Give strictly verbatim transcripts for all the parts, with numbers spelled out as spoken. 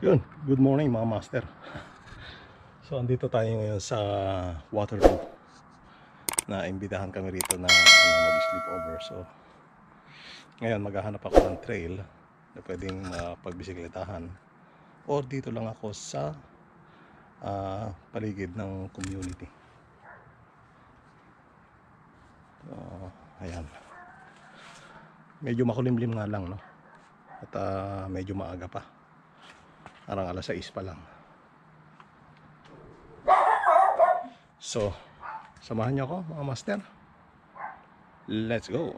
Yun, good morning mga master. So andito tayo ngayon sa Waterloo. Na-imbitahan kami rito na ano, mag-sleep over. So ngayon maghahanap ako ng trail na pwedeng mapagbisikletahan. Or dito lang ako sa uh, paligid ng community. So, ayan. Medyo makulimlim nga lang, no? At uh, medyo maaga pa. Parang alas sais pa lang. So, samahan niyo ako mga master. Let's go.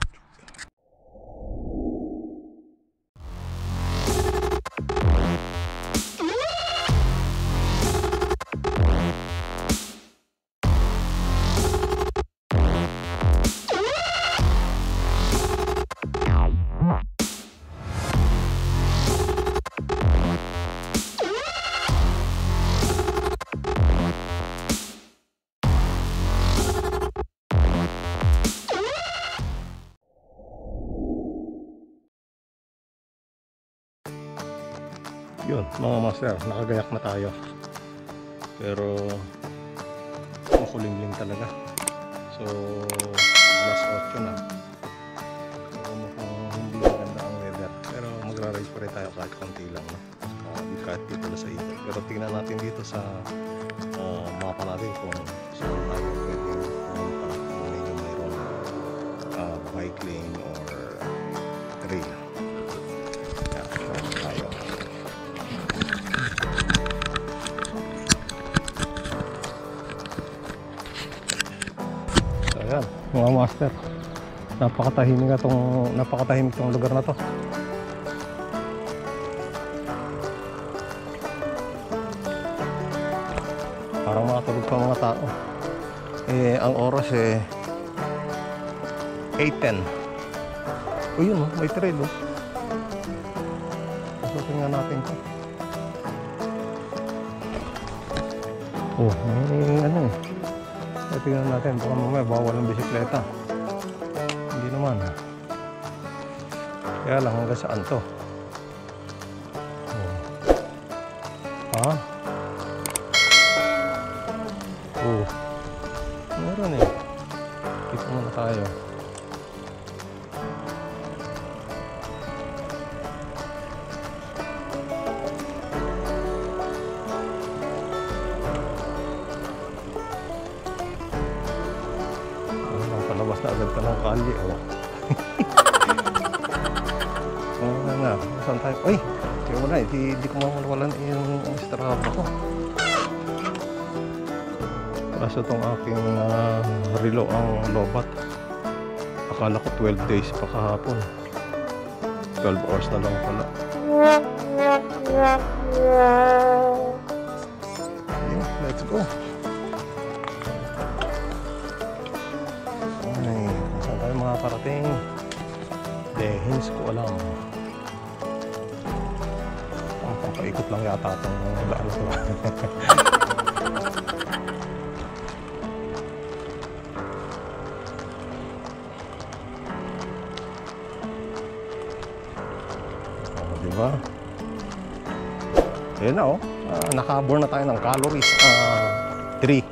Yun mga master, nakagayak na tayo. Pero makulimlim talaga. So alas otso na. So mukhang hindi maganda ang weather. Pero magra-ride pa rin tayo kahit konti lang, no? uh, Kahit dito na sa ikot. Pero tingnan natin dito sa uh, mapa natin kung saan tayo pwedeng pumunta, kung medyo mayroong uh, bike lane or trail. Yeah, so tayo. Ayan, mga master, napakatahimik itong napakatahimik itong lugar na to. Parang makatulog pa mga tao. Eh, ang oras eh eight ten. O yun, oh, may trail, oh. Pasukin nga natin to. Oh, may ano eh. E, tingnan natin, baka mamaya bawal ang bisikleta. Hindi naman. Kaya lang hanggang saan to? Oh. Ha? Oh. Meron eh. Dito muna tayo. Palabas na agad ka ng kalye, oh. Oo nga nga, saan tayo? Uy! Kaya mo na, hindi, hindi ko mawalawalan yung strap ko. Kaso itong aking uh, relo ang lobat. Akala ko twelve days pa kahapon. twelve hours na lang pala. Okay, let's go. Makakarating Dehins ko alam. Ang pampaikot lang yata itong daan ko. Oh, diba? Ayan na, oh. Uh, nakaborn na tayo ng calories. Uh, three.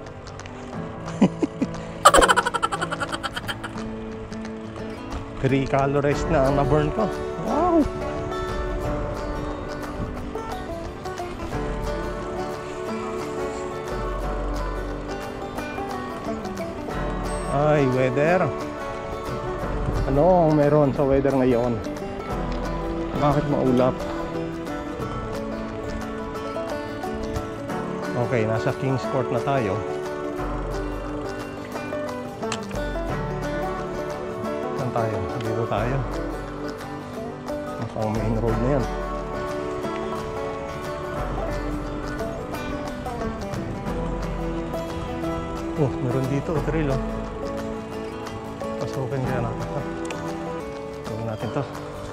three calories na ang na-burn ko. Wow! Ay, weather. Ano ang meron sa weather ngayon? Bakit maulap? Okay, nasa King's Court na tayo. Tayo, dito tayo. Mukhang main road na yan. Oh, meron dito, trail, oh. Pasukin kaya natin ito. Pasukin natin ito.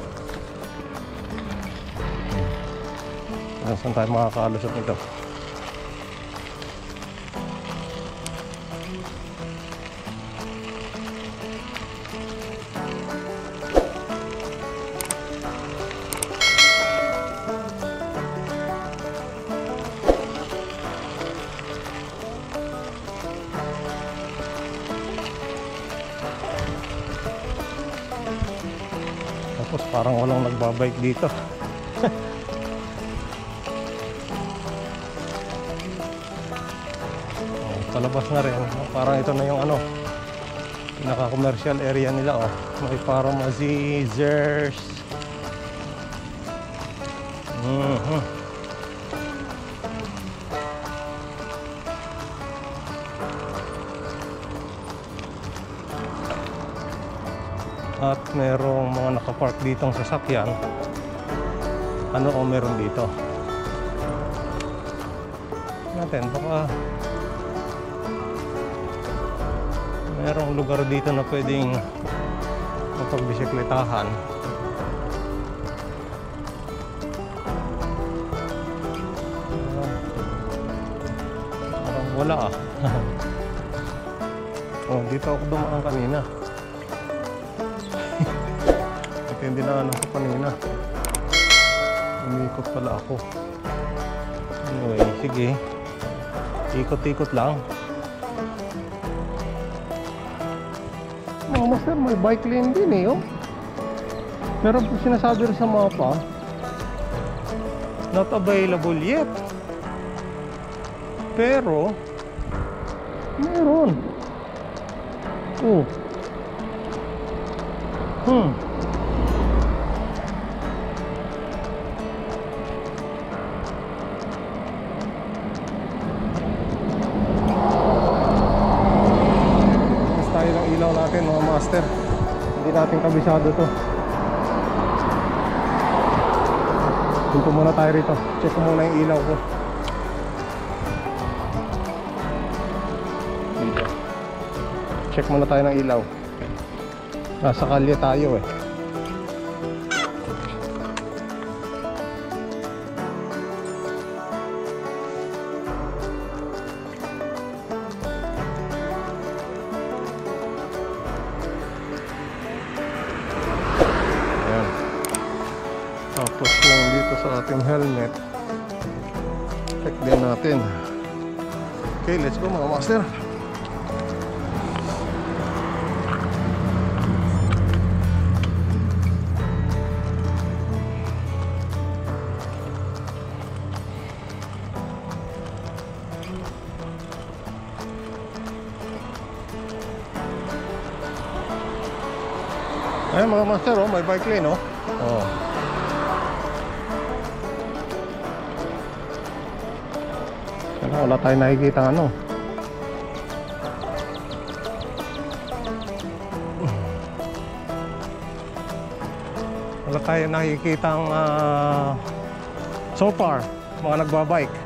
Saan tayo makakalusot nito? Parang walang nagbabike dito. Oh, palabas na rin. Parang ito na yung ano, pinaka-commercial area nila. Oh. May pharmacy, Zers. Mm-hmm. At merong mga nakapark ditong sasakyan. Ano o meron dito? Natin, baka merong lugar dito na pwedeng mapagbisikletahan. Uh, parang wala ah. Oh, dito ako dumaan kanina. Hindi na ako kanina. Umikot pala ako. Anyway, sige. Ikot-ikot lang. Mga master, may bike lane din eh, oh. Meron po sinasabi rin sa mapa, not available yet. Pero meron. Oh. Hmm. Ilaw natin mga master, hindi natin kabisado to. Punto muna tayo rito, check ko muna yung ilaw ko dito. Check muna tayo ng ilaw. Nasa kalye tayo eh. Tapos lang dito sa ating helmet, check din natin. Okay, let's go mga master. Ayan mga master, oh, may bike lane, oh. Oh. Wala tayong nakikita ano. Wala tayong nakikita ang uh, so far mga nagbabike.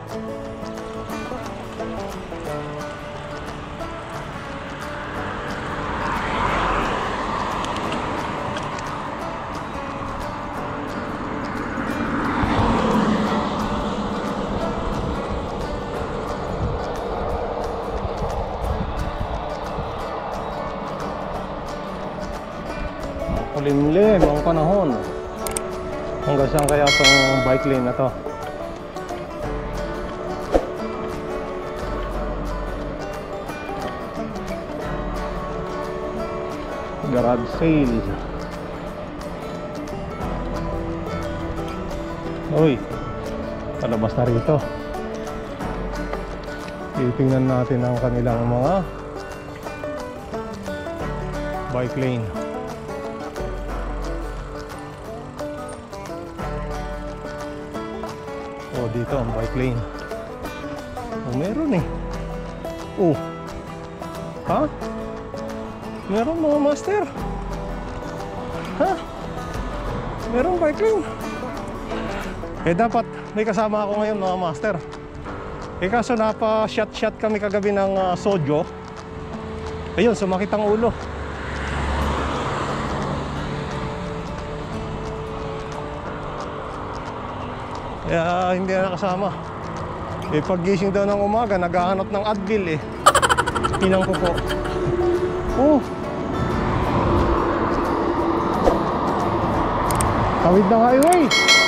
Kulimlim ang panahon. Hanggang saan kaya itong bike lane na to? Garage sale. Uy, palabas na rito. Titingnan natin ang kanilang mga bike lane. Oh, dito ang bike lane. Oh, meron eh. Oh. Ha? Meron mga master. Ha? Meron bike lane. Eh dapat may kasama ako ngayon mga master. Eh kaso napa-shot-shot kami kagabi ng uh, Sojo. Ayun, sumakit ang ulo. Kaya hindi na nakasama. Eh paggising daw ng umaga, naghahanap ng Advil eh. Pinang ko po. Oh. Tawid ng highway.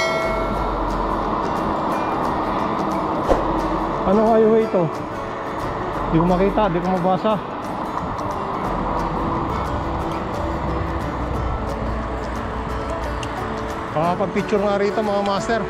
Anong highway ito? Di ko makita, di ko mabasa. Makapag-picture nga rito mga master.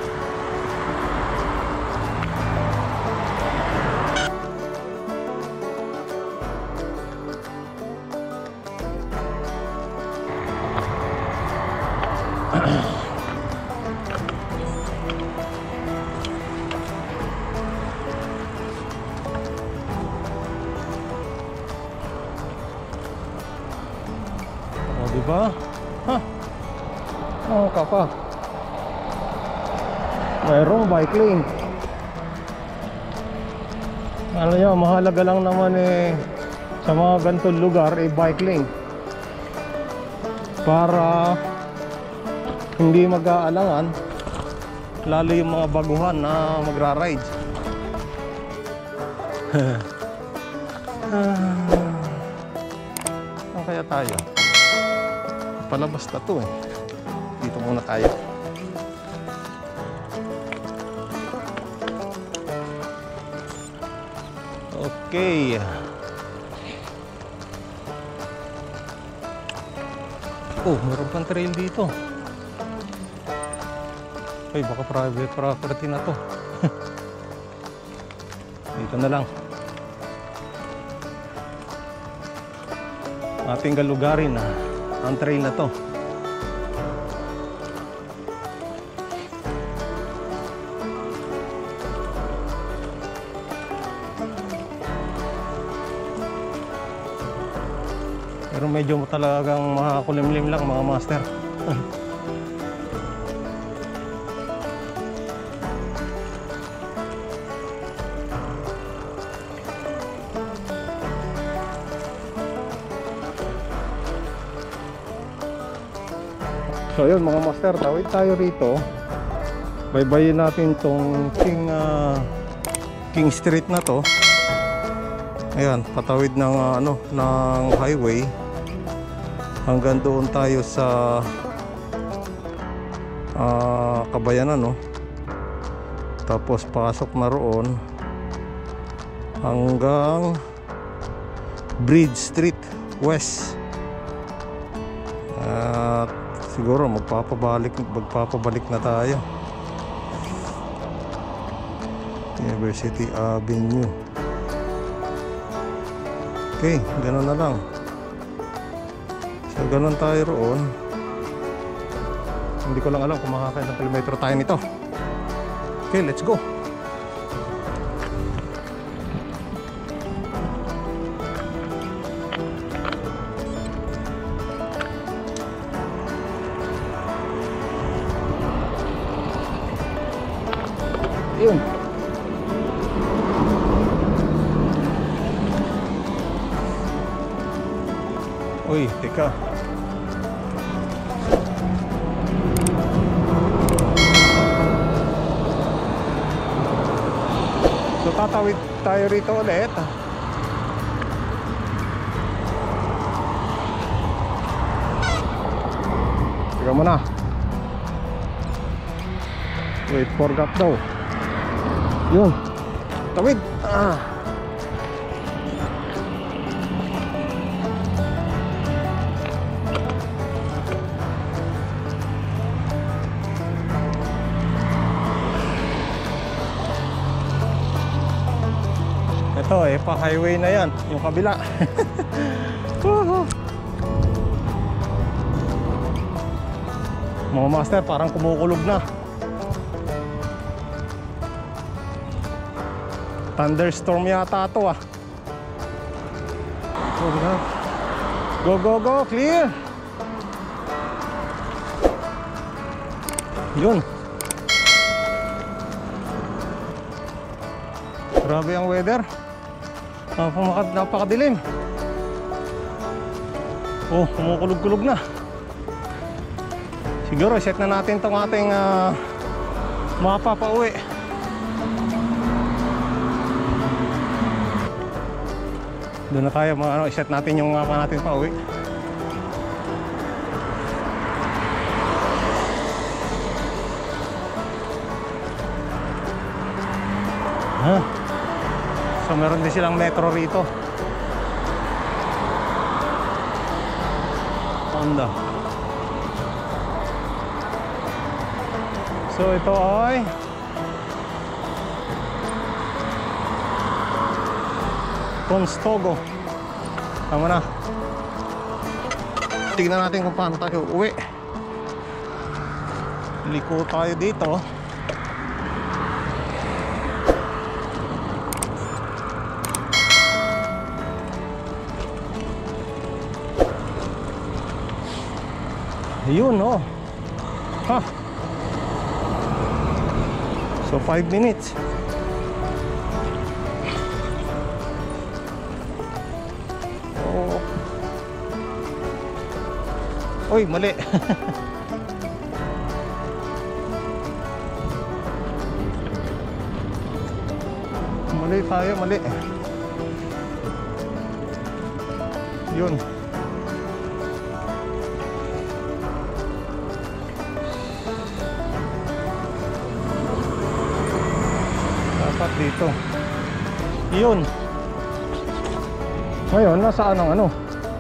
O diba? Ha? Oh, kapa. Mayroong bike lane. Ano nyo, mahalaga lang naman eh sa mga ganitong lugar eh bike lane para hindi mag-aalangan, lalo yung mga baguhan na magra-ride. Saan kaya tayo? Palabas na to eh. Dito muna tayo. Okay. Oh, meron pang trail dito. Ay, baka private property na to. Dito na lang. Ating galugarin na ang trail na to. Pero medyo talagang makakulimlim lang mga master. So yun mga master, tawid tayo rito. Baybayin natin tong King uh, King Street na to. Ayan, patawid ng uh, ano ng highway hanggang doon tayo sa uh, Kabayanan, no? Tapos pasok na roon hanggang Bridge Street West. At uh, siguro magpapabalik magpapabalik na tayo University Avenue. Okay, gano'n na lang. So gano'n tayo roon. Hindi ko lang alam kung makakailang kilometro tayo nito. Okay, let's go. Yun. Uy, teka. So tatawid tayo rito ulit. Teka muna. Wait for gap daw. Yun. Tawid. Ah. Ito eh, pa highway na yan, yung kabila. Mga master, parang kumukulog na. Thunderstorm yata ito ah. Go, go, go, clear. Yun. Grabe ang weather. Napakadilim. Oh, kumukulog-kulog na. Siguro set na natin itong ating uh, mapa pa uwi. Doon na tayo, ano, set natin yung mapa natin pa uwi. Huh? So meron din silang metro rito. Honda. So ito ay Conestoga. Tama na. Tignan natin kung paano tayo uwi. Liko tayo dito. Yun, oh. Ha. So five minutes. Oh. Oy, mali. Mali tayo, mali. Yun. Dapat dito. Yun. Ngayon, nasaan ang ano?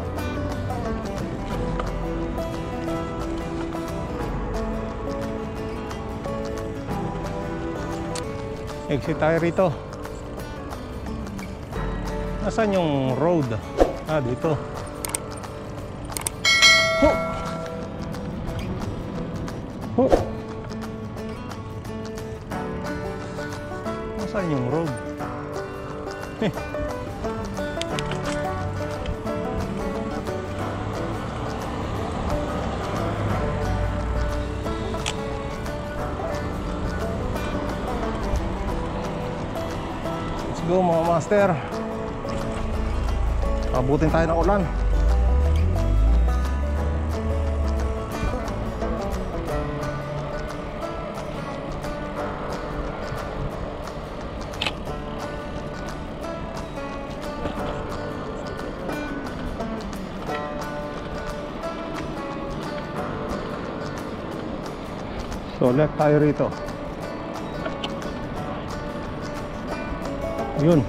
Exit tayo rito. Nasaan yung road? Ah, dito. Ho! Ho! Nasaan yung road? Eh. Let's go mga master. Abutin tayo ng ulan. So left tayo rito. Yun.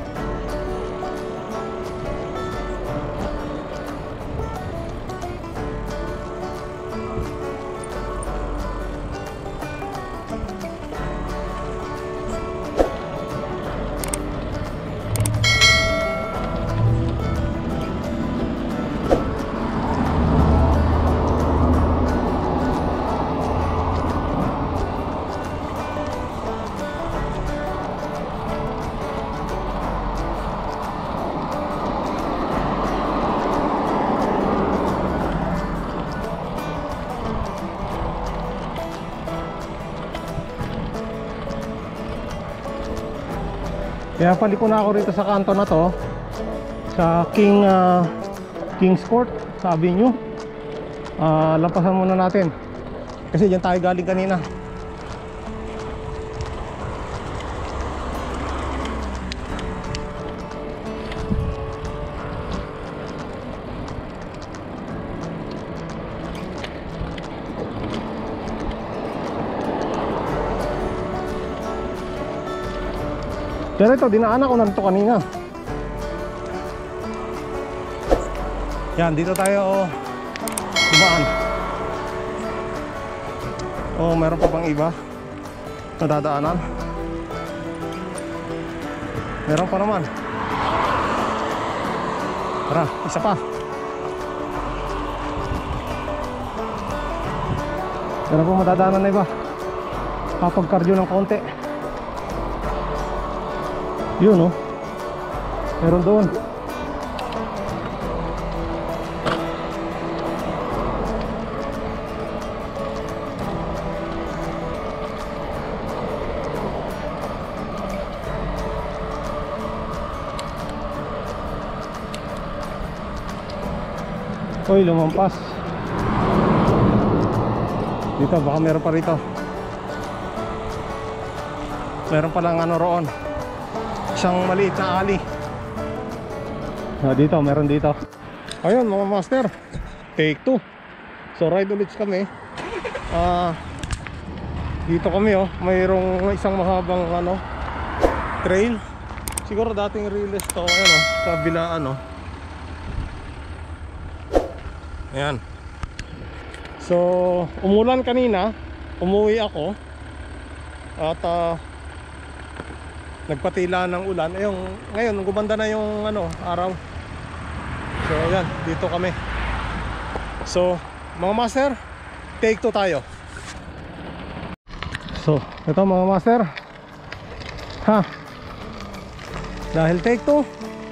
Kaya paliko na ako rito sa kanto na to, sa King uh, King's Court, sabi nyo. uh, Lampasan muna natin kasi dyan tayo galing kanina. Pero ito, dinaanan ko na ito kanina. Yan, dito tayo oh, dumaan. Oh, meron pa bang iba na dadaanan? Meron pa naman. Tara, isa pa. Meron pa madadaanan na iba. Kapag cardio ng konti. Yun oh. Meron doon. Uy, lumampas. Dito, baka meron pa rito. Meron palang ano roon, isang maliit na ali. Ah, dito, meron dito. Ayun mga master, take two. So ride ulit kami. Ah, dito kami oh, mayroong isang mahabang ano, trail. Siguro dating release to, ayun oh, sa bilaan oh. Ayan. So umulan kanina, umuwi ako. At uh, nagpatila ng ulan. Eh, yung, ngayon, gumanda na yung ano, araw. So, ayan, dito kami. So, mga master, take two tayo. So, ito mga master. Ha. Dahil take two,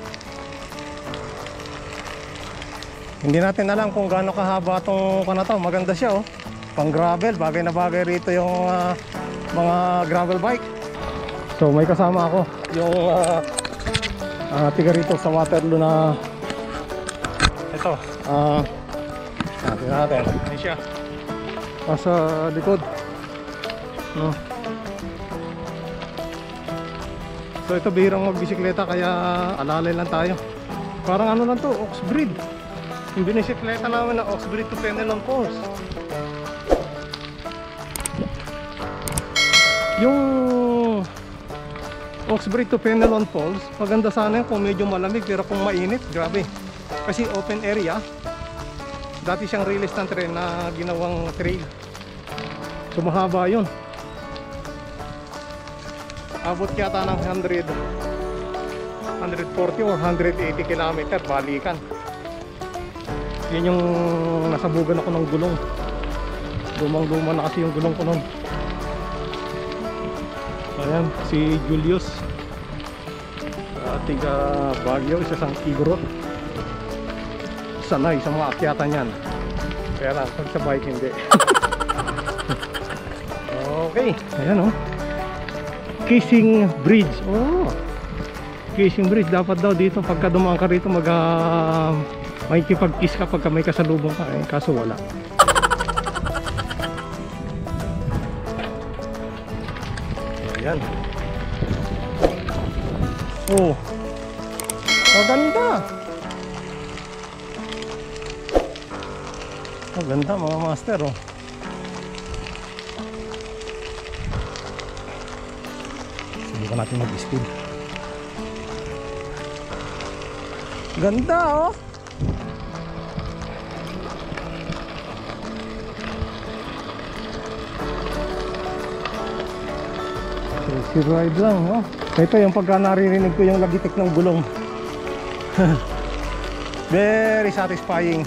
hindi natin alam kung gaano kahaba itong kanata. Maganda siya, oh. Pang gravel, bagay na bagay rito yung uh, mga gravel bike. So may kasama ako, yung uh, uh, tiga rito sa Waterloo na ito, uh, natin natin, hindi siya nasa likod, no? So ito bihirang magbisikleta kaya alalay lang tayo. Parang ano lang to, Oxbridge. Yung binisikleta namin na Oxbridge to Fenelon Falls. Yung Oxbridge to Fenelon Falls, maganda sana kung medyo malamig, pero kung mainit, grabe. Kasi open area. Dati siyang release ng train na ginawang trail. So mahaba yun. Abot yata ng one hundred, one forty or one eighty kilometer balikan. Yun yung nasabugan ako ng gulong. Lumang-luma na kasi yung gulong ko nun. Ayan, si Julius, uh, tiga Baguio, isa sang Igorot. Sanay sa mga akyatan yan. Kaya lang, pag sa bike hindi. Okay, ayan, oh. Kissing Bridge. Oh, Kissing Bridge. Dapat daw dito pagka dumaan ka rito mag uh, may kipag-kiss ka pagka may kasalubong ka, eh, kaso wala. Ayan. Oh, maganda. Maganda mga master, oh. Subukan natin mag-speed. Ganda, oh. Si ride lang, no? Ito yung pagka naririnig ko yung lagitik ng gulong. Very satisfying.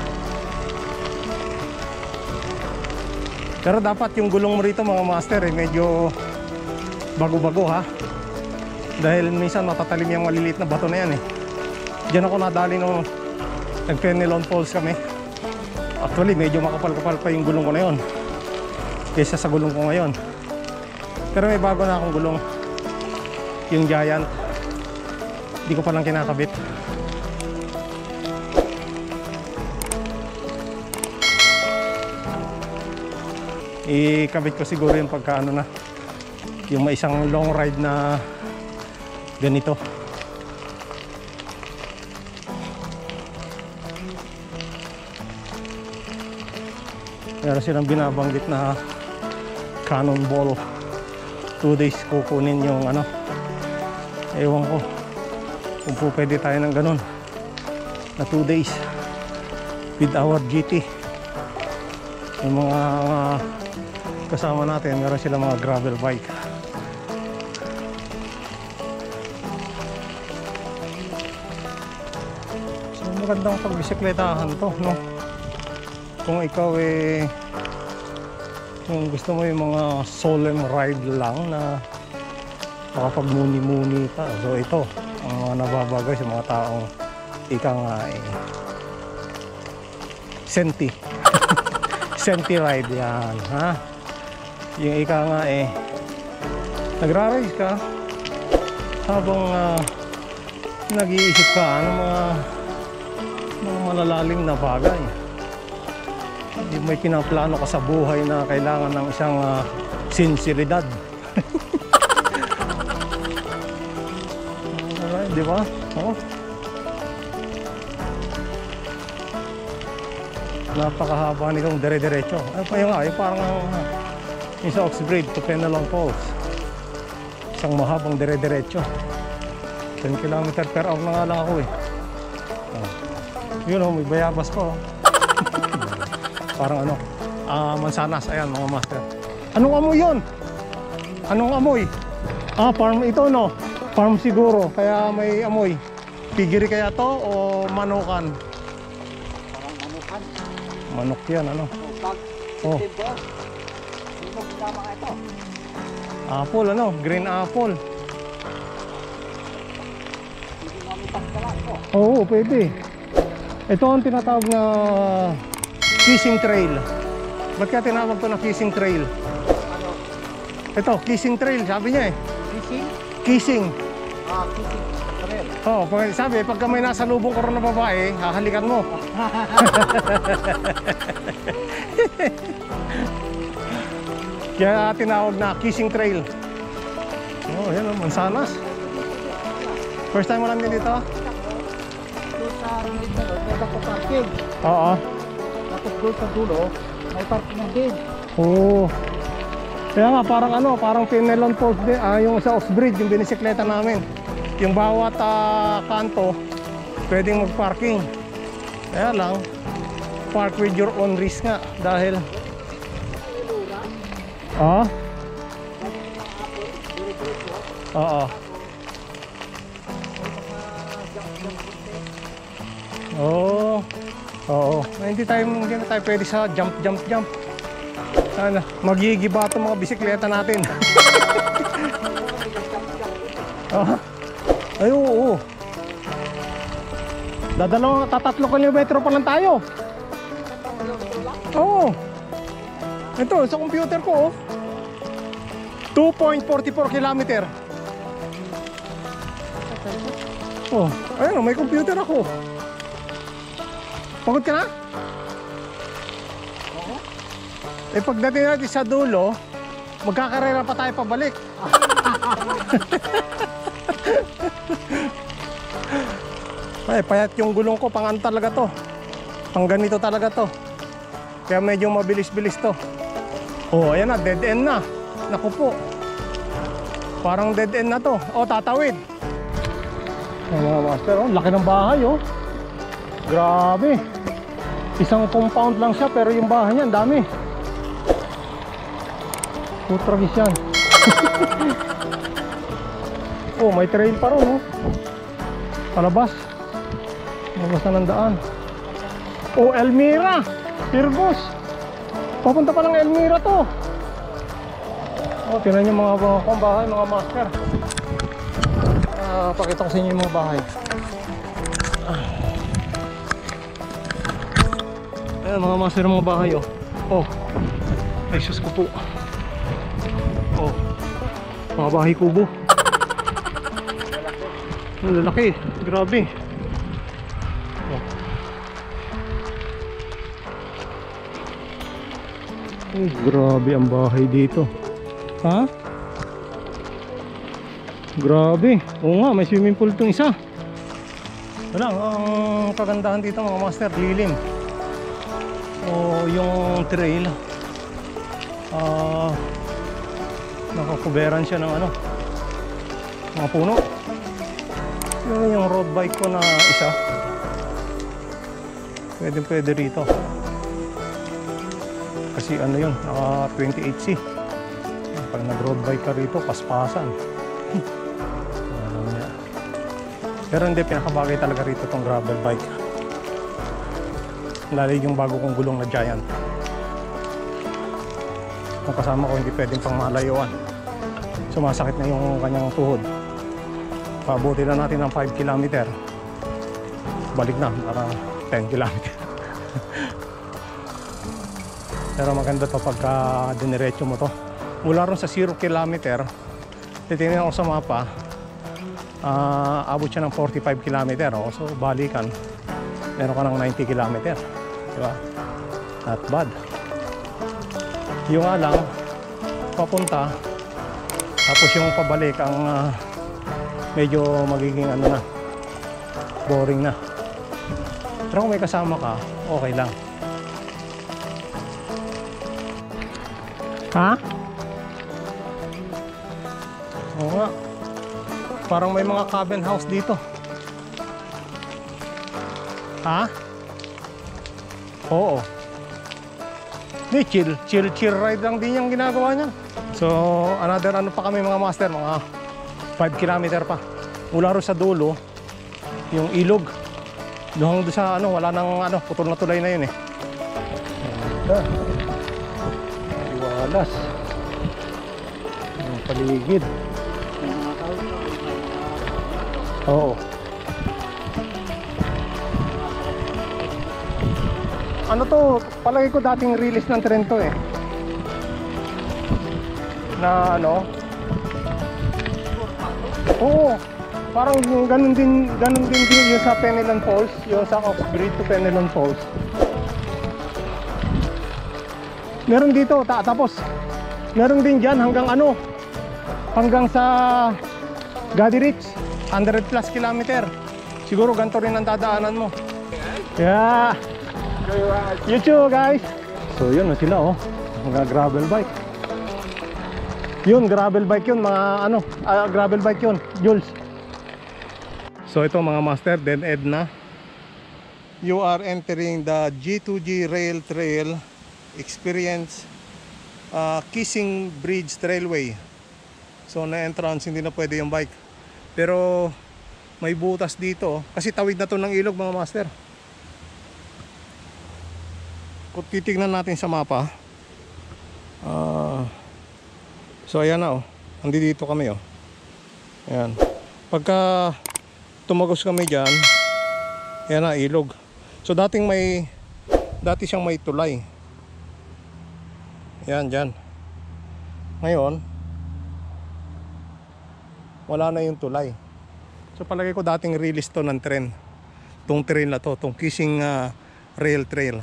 Pero dapat yung gulong mo rito mga master, eh, medyo bago-bago, ha? Dahil minsan matatalim yung maliliit na bato na yan, eh. Diyan ako nadali nung nag-Fenelon Falls kami. Actually medyo makapal-kapal pa yung gulong ko na yun kaysa sa gulong ko ngayon. Pero may bago na akong gulong, yung Giant. Hindi ko pa lang kinakabit. Ikabit ko siguro yung pagka ano na, yung may isang long ride na ganito. Meron silang binabanggit na Cannonball. Two days kukunin yung ano, ewan ko kung po pwede tayo ng ganun na two days with our G T. Yung mga uh, kasama natin, meron silang mga gravel bike. So magandang pagbisikletahan to, no? Kung ikaw eh, kung gusto mo yung mga solemn ride lang na makapagmuni-muni ka, so ito ang mga nababagay sa mga taong ika nga eh, senti senti ride yan, ha? Yung ika nga eh, nagra-ride ka habang uh, nag-iisip ka ng mga mga malalalim na bagay. May pinaplano ka sa buhay na kailangan ng isang uh, sinseridad. Alright, di ba? Oh. Napakahaba nitong dire-diretso. Ano pa yung nga, yung parang uh, yung sa Oxbridge to Fenelon Falls. Isang mahabang dire-diretso. ten kilometers per hour na nga lang ako, eh. Oh. Yun, oh, may bayabas pa, oh. Parang ano, uh, mansanas. Ayan mga master. Anong amoy yun? Anong amoy? Ah, farm ito no? Farm siguro, kaya may amoy. Pigiri kaya to o manukan? Parang manukan. Manok yan, ano? So, pag Oh. September, sino ginama nga ito? Apple, ano? Green apple. Hindi namin pagkalaan ito. Oo, pwede. Ito ang tinatawag na kissing trail. Ba't kaya tinawag to na kissing trail? Ano? Ito, kissing trail, sabi niya eh. Fishing? Kissing. Ah, fishing. Trail. Oo, pag, sabi, pagka may nasa lubong ka rin na babae, hahalikan mo. Kaya tinawag na kissing trail. Oh, yan ang mansanas. First time mo lang din dito? Doon sa rilid na doon, may bako parking. Oo. Tapos doon sa dulo, may parking na din. Oo. Kaya nga parang ano, parang Pinelon Falls din, ah, yung sa Oxbridge, yung binisikleta namin. Yung bawat uh, kanto, pwedeng mag-parking. Kaya lang, park with your own risk nga. Dahil... Ah? Oo. Oo. Oo. Hindi tayo, hindi na tayo pwede sa jump, jump, jump. Sana, magigiba itong mga bisikleta natin. Ah? Ay, oo. Dadalawang, tatatlo kilometro pa lang tayo. Oo. Ito, sa computer ko, oh. two point four four kilometer. Oh, ayun, may computer ako. Pagod ka na? Oo. Eh, pagdating natin sa dulo, magkakarera pa tayo pabalik. Ay, payat yung gulong ko, pang ano talaga to. Pang ganito talaga to. Kaya medyo mabilis-bilis to. Oh, ayan na, dead end na. Naku po. Parang dead end na to. Oh, tatawid. Ay, mga master, oh, laki ng bahay, oh. Grabe. Isang compound lang siya, pero yung bahay niya, ang dami. Putragis yan. Oh, may trail pa ron, oh. Palabas. Palabas na ng daan. Oh, Elmira. Pirgos. Papunta pa lang Elmira to. Oh, tinan nyo mga, mga, mga bahay, mga master. Ah, pakita ko sa inyo yung mga bahay. Ah. Ayan, mga master, mga bahay, oh. Oh. Ay, sus ko po. Oh. Mga bahay kubo. Ang lalaki, grabe. Oh. Ay, grabe ang bahay dito. Ha? Grabe. Oo nga, may swimming pool itong isa. Wala, ang kagandahan dito mga master, lilim. O yung trail, ah, uh, nakakuberan siya ng ano, mga puno. Yun yung road bike ko na isa. Pwede pwede rito. Kasi ano yun, naka twenty-eight C. Pag nag road bike ka rito, paspasan. Pero hindi, pinakabagay talaga rito tong gravel bike. Lalo yung bago kong gulong na Giant. Kung kasama ko, hindi pwedeng pang malayuan. Sumasakit na yung kanyang tuhod. Pabuti na natin ng five kilometer. Balik na, para ten kilometer. Pero maganda to pagka diniretso mo to. Mula ron sa zero kilometer, titingnan ko sa mapa, uh, abot siya ng forty-five kilometer. Oh. So balikan, meron ka ng ninety kilometer. Diba? Not bad. Yung nga lang, papunta, tapos yung pabalik ang uh, medyo magiging ano na, boring na. Pero kung may kasama ka, okay lang. Ha? Oo nga. Parang may mga cabin house dito. Ha? Oo. Di, chill, chill, chill ride lang din yung ginagawa niya. So another ano pa kami mga master, mga five kilometer pa. Mula ro sa dulo, yung ilog. Doon sa ano, wala nang ano, putol na tulay na yun eh. Iwalas. Ang paligid. Oo. Ano to, palagi ko dating release ng tren to eh. Na ano? Oo. Parang ganun din, ganun din din yung sa Penelon Falls, yung sa Oxbridge to Penelon Falls. Meron dito, ta tapos meron din dyan hanggang ano, hanggang sa Goderich, one hundred plus kilometer. Siguro ganito rin ang dadaanan mo. Yeah. YouTube guys. So yun na sila oh, mga gravel bike. Yun, gravel bike yun, mga ano, uh, gravel bike yun, Jules. So ito mga master, dead end na. You are entering the G two G Rail Trail Experience uh, Kissing Bridge Trailway. So na entrance, hindi na pwede yung bike. Pero may butas dito kasi tawid na to ng ilog mga master. Kung titignan natin sa mapa, uh, so ayan na oh, nandito kami oh. Ayan. Pagka tumagos kami dyan, ayan na ilog. So dating may, dati siyang may tulay. Ayan dyan. Ngayon wala na yung tulay. So palagay ko dating release to ng tren. Tong trail na to, tong Kissing uh, Rail Trail.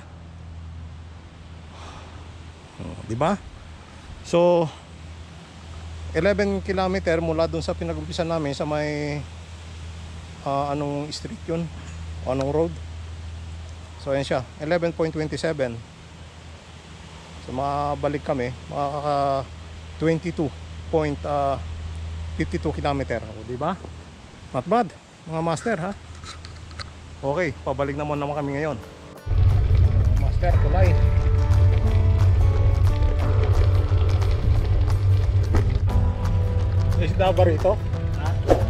Oh, di ba? So eleven kilometer mula dun sa pinag-umpisan namin sa may uh, anong street yun? Anong road? So ayan siya, eleven point two seven. So makabalik kami, makaka twenty-two point fifty-two kilometer. O, di ba? Not bad, mga master ha. Okay, pabalik naman naman kami ngayon. Master, tulay. Isda ba rito? Ha?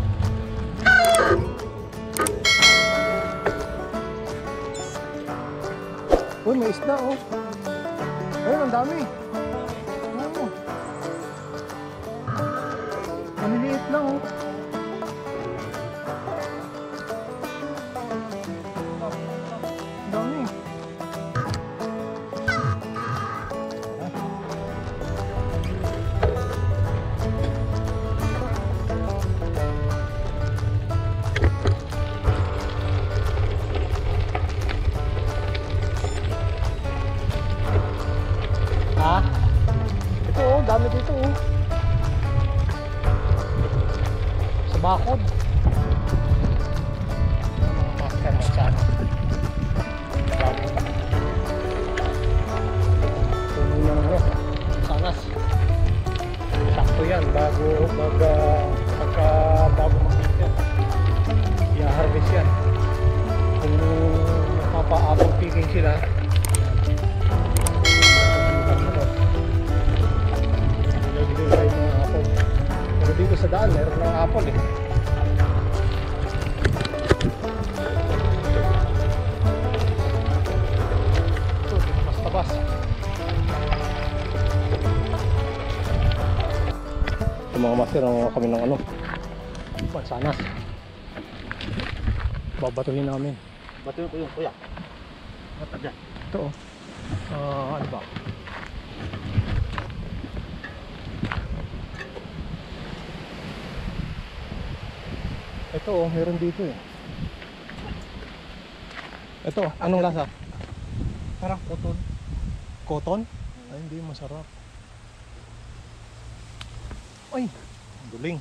Uy, may isda oh. Ayun, ang dami. Ano? Maliliit lang oh. Ang dami. Ha? Ito oh, dami dito oh. Sa bakod. Master masyado. Tuloy na ano, sanas. Sakto yan, bago mag, uh, pagka bago mag-harvest. I-harvest yan. Kung mapa-apple picking sila, pero dito sa daan meron ng apple eh. Ito, tabas-tabas. Ito mga master, ang kami ng ano, mansanas. Babatuhin namin. Batuhin ko yung kuya. Bata dyan. Ito oh. Uh, ano ba? Ito oh, meron dito eh. Ito, anong lasa? Parang cotton. Cotton? Ay, hindi masarap. Ay, duling.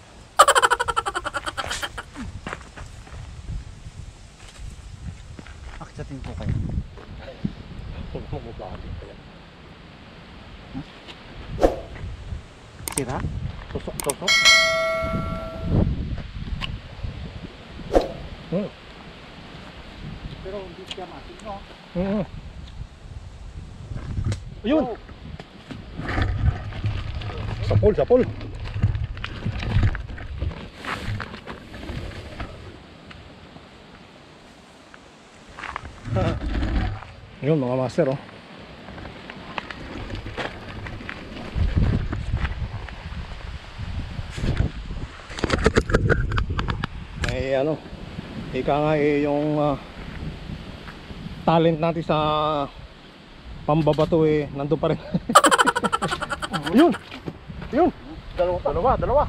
Aksatin ko kayo. Huwag mo mabahaling kaya. Sira? Tusok-tusok? Hmm. Pero hindi siya masin, no? Mm. Ayun! Oh. Sa pool, sa pool. Yun mga master, oh. May ano, ika nga eh, yung uh, talent natin sa pambabato eh, nandun pa rin. Yun, yun. Dalawa, dalawa, dalawa.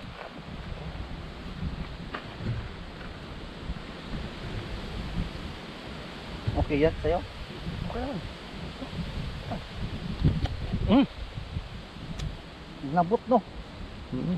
Okay yan sa'yo? Okay naman. Mm. Nabot no? Mm.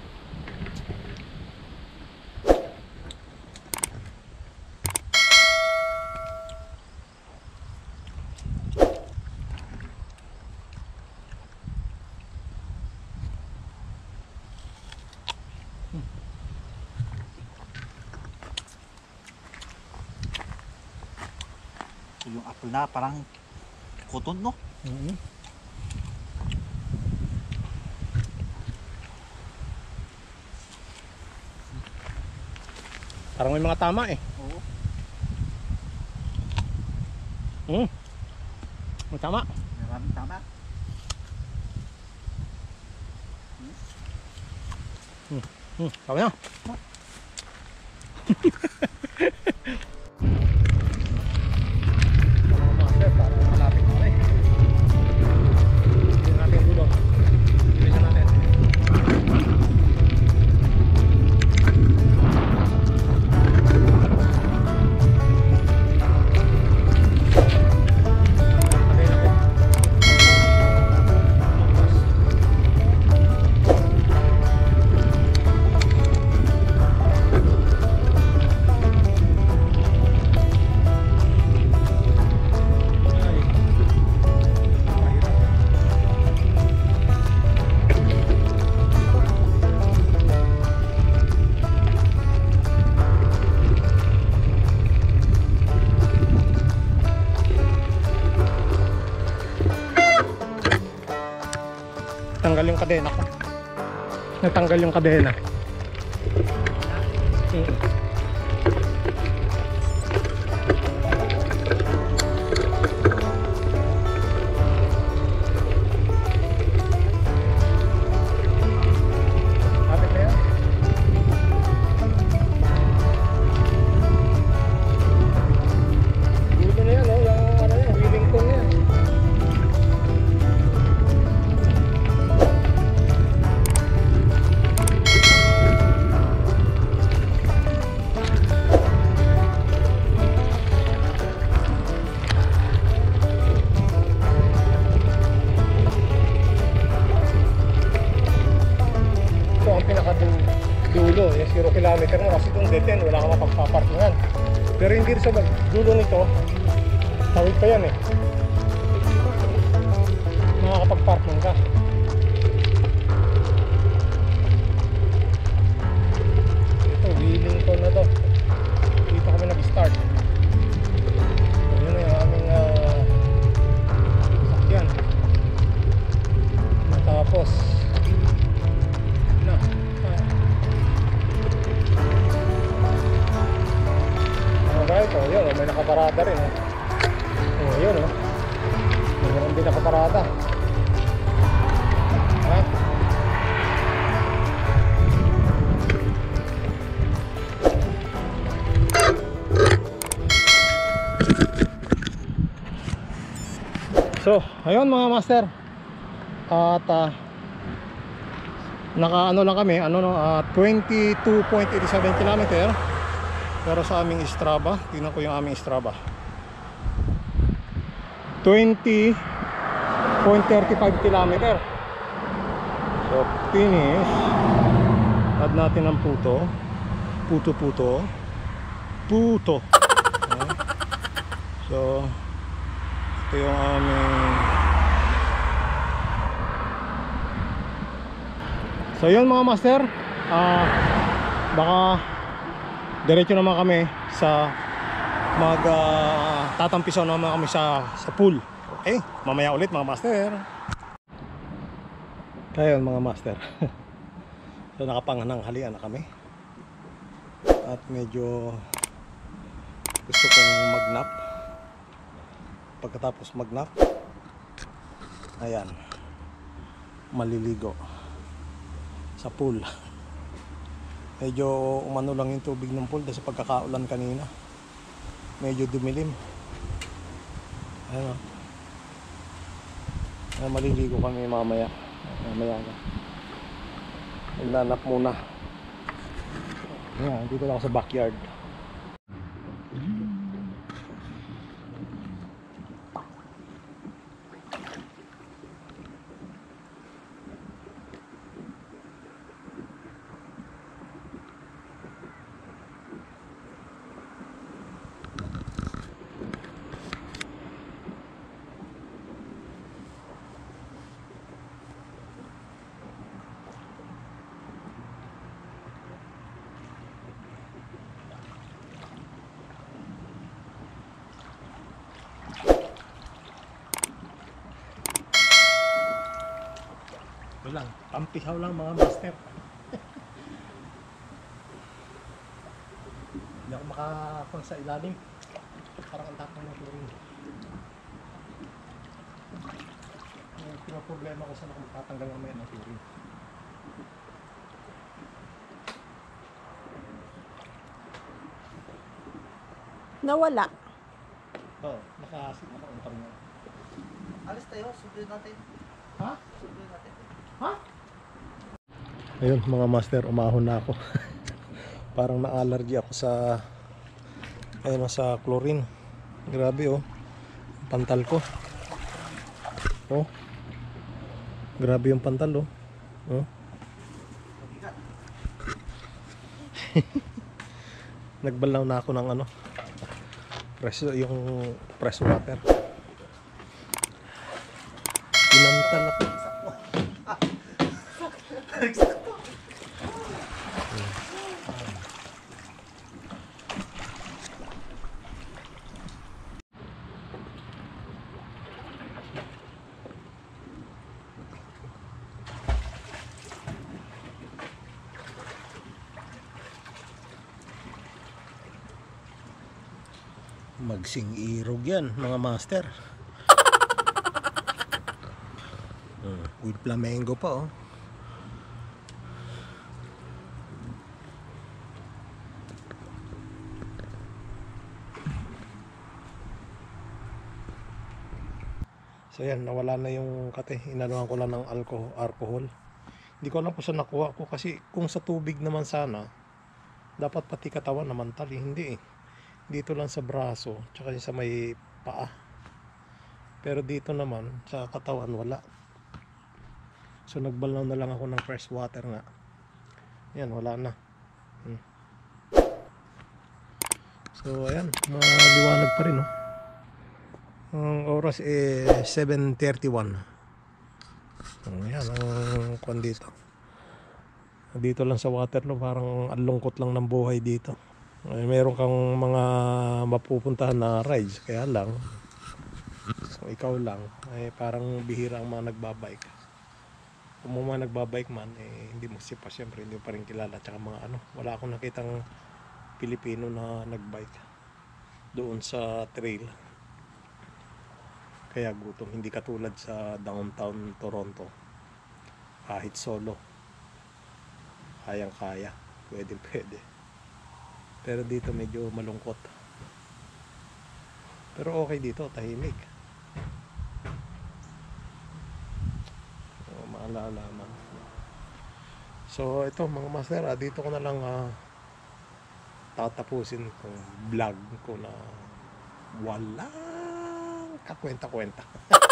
Yung apple na parang kuton no? Mm-hmm. Parang may mga tama eh. Oo. Hmm. May tama. Maraming tama. Hmm. Hmm. Tama na. Natanggal yung kadena ko. Natanggal yung kadena. Hmm. Kapit na yan. Dito na yan, oh. Yung ano yan, Wellington na yan. Dulo, yung zero kilometer na kasi itong dead end, wala ka mapagpaparkingan. Pero hindi rin sa dulo nito, tawid pa yan eh. Makakapagparking ka. Ito, Wellington na to. Dito kami nag-start. Yun na yung aming uh, sakyan. Tapos na guys, oh yun, may nakaparada rin oh. Oh yun oh, mayroon din nakaparada ha? So ayun mga master, at uh, naka ano lang kami, ano no, uh, twenty-two point eight seven kilometer. Pero sa aming Strava, tingnan ko yung aming Strava, twenty point three five kilometer. So finish. Add natin ang puto. Puto puto Puto okay. So ito yung aming, so yun mga master, uh, baka diretso naman kami sa mag uh, tatampisaw naman kami sa, sa pool. Okay, mamaya ulit mga master. Kaya yun mga master. So nakapangananghalian na kami. At medyo gusto kong magnap. Pagkatapos magnap, ayan, maliligo sa pool. Medyo umano lang yung tubig ng pool dahil sa pagkakaulan kanina. Medyo dumilim. Ayan o. Ayan, maliligo kami mamaya. Mamaya na. Naglalap muna. Ayan, dito lang ako sa backyard. Ito lang, pampihaw lang mga master. Hindi ako makakapang sa ilalim. Parang ang tapang ng turing. Yung pinaproblema ko saan ako magtatanggal ng may ng turing. Nawala. Oo, oh, nakasit na kauntang nga. Alis tayo, subuin natin. Ha? Subuin natin. Ha? Ayun mga master, umahon na ako. Parang na-allergy ako sa ayun sa chlorine. Grabe oh. Pantal ko. Oh. Grabe yung pantal oh. Oh. Nagbalaw na ako ng ano. Fresh yung fresh water. Pinantal ako. Magsing irog yan mga master. Hmm, with flamengo pa oh. So yan, nawala na yung kate. Inanuhan ko lang ng alcohol, alcohol. Hindi ko alam kung saan nakuha ko kasi kung sa tubig naman sana dapat pati katawan naman tali. Hindi eh. Dito lang sa braso tsaka sa may paa, pero dito naman sa katawan wala. So nagbalaw na lang ako ng fresh water nga. Yan, wala na. hmm. So ayan, maliwanag pa rin oh. Ang oras eh seven thirty-one. Ayan ang kwan dito. Dito lang sa Waterloo, parang alungkot lang ng buhay dito. Ay, meron kang mga mapupuntahan na rides, kaya lang kung ikaw lang ay parang bihira ang mga nagbabike. Kung mga nagbabike man eh, hindi mo siya pa, siyempre hindi mo pa rin kilala. Tsaka mga ano, wala akong nakitang Pilipino na nagbike doon sa trail, kaya gutom. Hindi katulad sa downtown Toronto, kahit solo kayang kaya, pwede pwede. Pero dito medyo malungkot. Pero okay dito, tahimik. So, maalala man. So ito mga master, ah, dito ko na lang ah, tatapusin itong vlog ko na walang kakwenta-kwenta.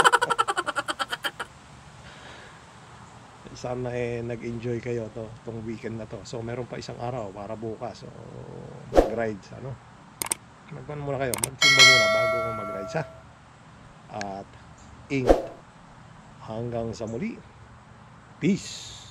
Sana eh nag-enjoy kayo to tong weekend na to. So meron pa isang araw para bukas. So mag-rides ano. Magpan muna kayo, magsimba muna bago mag-rides ha. At ingat. Hanggang sa muli. Peace.